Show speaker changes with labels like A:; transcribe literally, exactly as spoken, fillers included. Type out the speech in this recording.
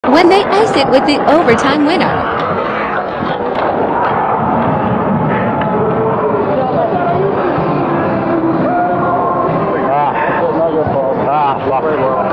A: when they ice it with the overtime winner.
B: Ah, ah,